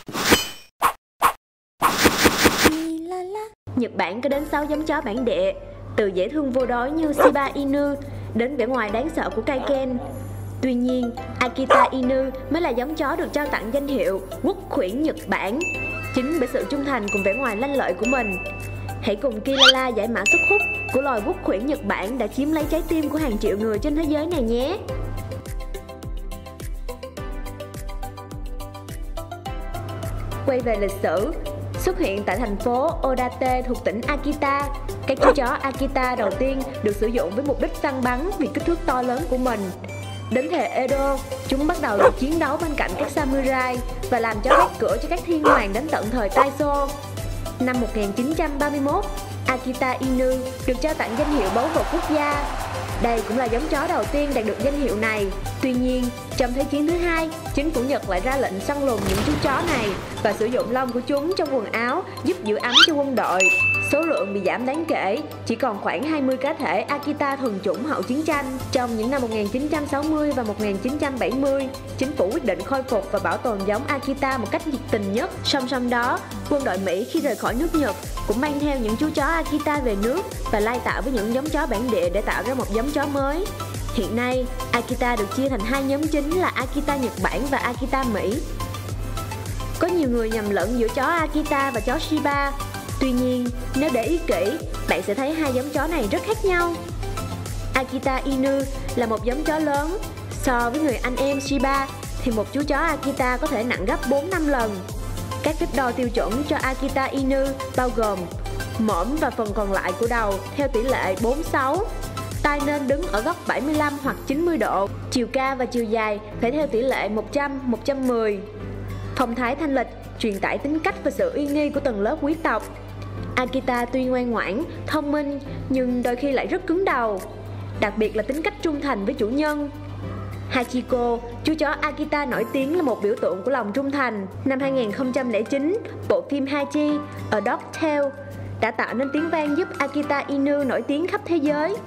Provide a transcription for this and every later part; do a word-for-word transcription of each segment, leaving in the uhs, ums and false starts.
Nhật Bản có đến sáu giống chó bản địa, từ dễ thương vô đối như Shiba Inu đến vẻ ngoài đáng sợ của Kaiken. Tuy nhiên, Akita Inu mới là giống chó được trao tặng danh hiệu quốc khuyển Nhật Bản, chính bởi sự trung thành cùng vẻ ngoài lanh lợi của mình. Hãy cùng Kilala giải mã xuất khúc của loài quốc khuyển Nhật Bản đã chiếm lấy trái tim của hàng triệu người trên thế giới này nhé. Quay về lịch sử, xuất hiện tại thành phố Odate thuộc tỉnh Akita, các chú chó Akita đầu tiên được sử dụng với mục đích săn bắn vì kích thước to lớn của mình. Đến thời Edo, chúng bắt đầu được chiến đấu bên cạnh các samurai và làm chó gác cửa cho các thiên hoàng đến tận thời Taisho. Năm một nghìn chín trăm ba mươi mốt, Akita Inu được trao tặng danh hiệu báu vật quốc gia. Đây cũng là giống chó đầu tiên đạt được danh hiệu này. Tuy nhiên, trong Thế chiến thứ hai, chính phủ Nhật lại ra lệnh săn lùng những chú chó này và sử dụng lông của chúng trong quần áo giúp giữ ấm cho quân đội. Số lượng bị giảm đáng kể, chỉ còn khoảng hai mươi cá thể Akita thuần chủng hậu chiến tranh. Trong những năm một nghìn chín trăm sáu mươi và một nghìn chín trăm bảy mươi, chính phủ quyết định khôi phục và bảo tồn giống Akita một cách nhiệt tình nhất. Song song đó, quân đội Mỹ khi rời khỏi nước Nhật cũng mang theo những chú chó Akita về nước và lai tạo với những giống chó bản địa để tạo ra một giống chó mới. Hiện nay, Akita được chia thành hai nhóm chính là Akita Nhật Bản và Akita Mỹ. Có nhiều người nhầm lẫn giữa chó Akita và chó Shiba. Tuy nhiên, nếu để ý kỹ, bạn sẽ thấy hai giống chó này rất khác nhau. Akita Inu là một giống chó lớn. So với người anh em Shiba, thì một chú chó Akita có thể nặng gấp bốn năm lần. Các phép đo tiêu chuẩn cho Akita Inu bao gồm mõm và phần còn lại của đầu theo tỷ lệ bốn sáu, tai nên đứng ở góc bảy mươi lăm hoặc chín mươi độ, chiều cao và chiều dài phải theo tỷ lệ một trăm một trăm mười. Phong thái thanh lịch truyền tải tính cách và sự uy nghi của tầng lớp quý tộc. Akita tuy ngoan ngoãn, thông minh nhưng đôi khi lại rất cứng đầu, đặc biệt là tính cách trung thành với chủ nhân. Hachiko, chú chó Akita nổi tiếng là một biểu tượng của lòng trung thành. Năm hai nghìn không trăm lẻ chín, bộ phim Hachi A Dog Tale đã tạo nên tiếng vang giúp Akita Inu nổi tiếng khắp thế giới.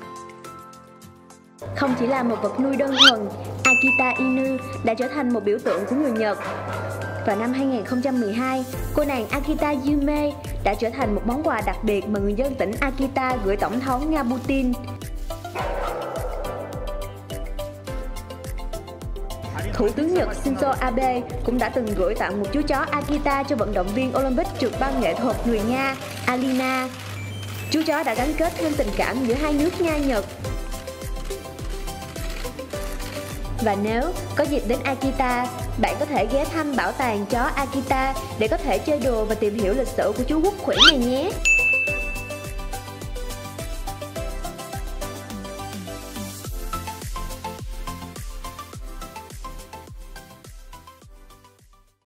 Không chỉ là một vật nuôi đơn thuần, Akita Inu đã trở thành một biểu tượng của người Nhật. Vào năm hai nghìn không trăm mười hai, cô nàng Akita Yume đã trở thành một món quà đặc biệt mà người dân tỉnh Akita gửi Tổng thống Nga Putin. Thủ tướng Nhật Shinzo Abe cũng đã từng gửi tặng một chú chó Akita cho vận động viên Olympic trượt băng nghệ thuật người Nga Alina. Chú chó đã gắn kết thêm tình cảm giữa hai nước Nga-Nhật. Và nếu có dịp đến Akita, bạn có thể ghé thăm bảo tàng chó Akita để có thể chơi đùa và tìm hiểu lịch sử của chú quốc khuyển này nhé.